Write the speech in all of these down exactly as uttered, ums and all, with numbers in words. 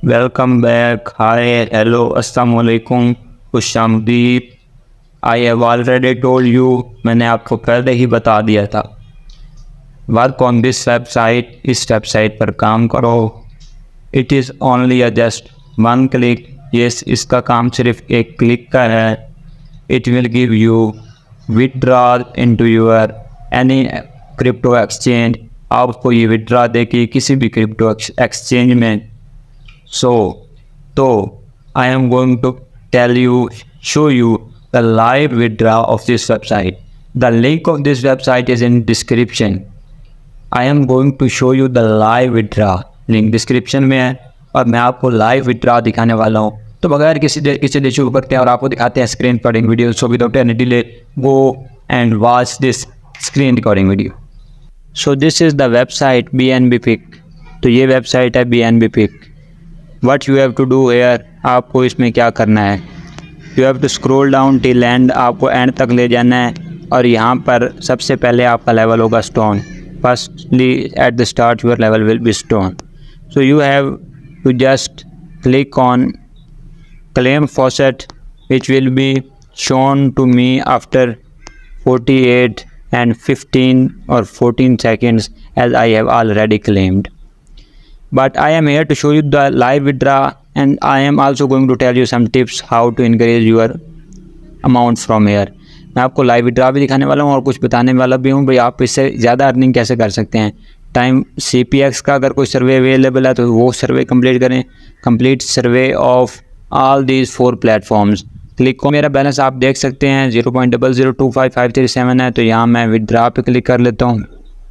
Welcome back. हाय, hello, अस्सलाम वालेकुम, खुशामदीद। I have already told you, मैंने आपको पहले ही बता दिया था। वर्क ऑन दिस वेबसाइट, इस वेबसाइट पर काम करो। It is only a just one click. Yes, इसका काम सिर्फ एक क्लिक का है। It will give you withdrawal into your any crypto exchange. आपको ये विड्रॉ देगी किसी भी क्रिप्टो एक्सचेंज में। So, so I am going to tell you, show you the live withdrawal of this website. The link of this website is in description. I am going to show you the live withdrawal. Link description में है और मैं आपको live withdrawal दिखाने वाला हूँ। तो बगैर किसी देर किसी देर शुरू करते हैं और आपको दिखाते हैं screen recording video. So without any delay, go and watch this screen recording video. So this is the website B N B Pick. तो ये website है B N B Pick. What you have to do here, आपको इसमें क्या करना है, you have to scroll down till end, आपको end तक ले जाना है। और यहाँ पर सबसे पहले आपका लेवल होगा stone. Firstly at the start your level will be stone. So you have to just click on claim faucet which will be shown to me after forty-eight and fifteen or fourteen seconds as I have already claimed. But I am here to show you the live withdrawal, and I am also going to tell you some tips how to increase your amount from here. मैं आपको live withdraw भी दिखाने वाला हूँ और कुछ बताने वाला भी हूँ भाई आप इससे ज़्यादा अर्निंग कैसे कर सकते हैं। टाइम सी पी एक्स का अगर कोई सर्वे अवेलेबल है तो वो सर्वे कंप्लीट करें। Complete survey of all these four platforms. Click को मेरा बैलेंस आप देख सकते हैं zero point double zero two five five three seven है। तो यहाँ मैं विड्रॉ पे क्लिक कर लेता हूँ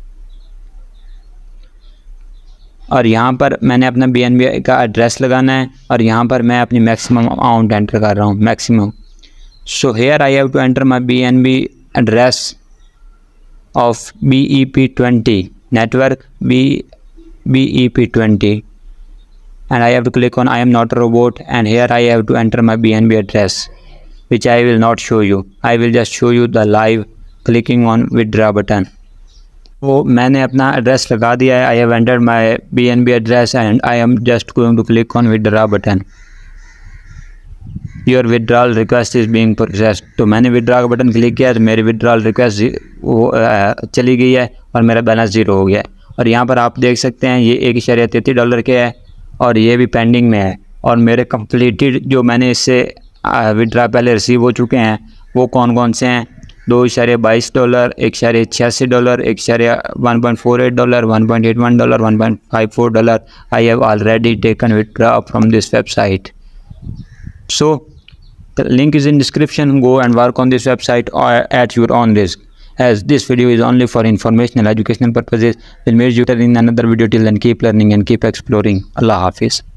और यहाँ पर मैंने अपना बी एन बी का एड्रेस लगाना है और यहाँ पर मैं अपनी मैक्सिमम अमाउंट एंटर कर रहा हूँ, maximum. So here I have to enter my B N B address of B E P twenty network B B E P twenty and I have to click on I am not a robot and here I have to enter my B N B address which I will not show you. I will just show you the live clicking on withdraw button. वो मैंने अपना address लगा दिया है। I have entered my B N B address and I am just going to click on withdraw button. Your withdrawal request is being processed. तो मैंने withdraw का button click किया तो मेरी विड्रॉल रिक्वेस्ट वो चली गई है और मेरा बैलेंस ज़ीरो हो गया है। और यहाँ पर आप देख सकते हैं ये एक इशारे तैंतीस डॉलर के है और ये भी पेंडिंग में है। और मेरे कंप्लीटेड जो मैंने इससे विड्रॉ पहले रिसीव हो चुके हैं वो कौन कौन से हैं, दो इशारे बाईस डॉलर, एक इशारे छियासी डॉलर, एक इशारे one point four eight dollar, one point eight one dollar, one point five four dollar. I have already taken withdraw from this website. So the link is in description. Go and work on this website at your own risk, as this video is only for informational educational purposes. We'll meet you in another video. Till then, keep learning and keep exploring. Allah Hafiz.